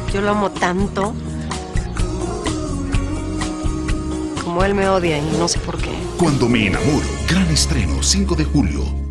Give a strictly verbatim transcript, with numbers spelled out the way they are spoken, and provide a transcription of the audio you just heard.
Yo lo amo tanto como él me odia y no sé por qué. Cuando me enamoro, gran estreno cinco de julio.